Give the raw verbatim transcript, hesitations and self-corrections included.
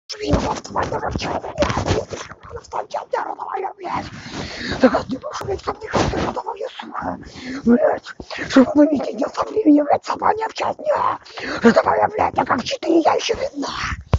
Автоматного человека, блядь, родовая, блядь. Так а ты можешь, блядь, ко мне как-то родовая, сука, блядь, чтобы вы видите, не оставили, блядь, сама не общать, не, родовая, блядь, а как четыре я еще видна.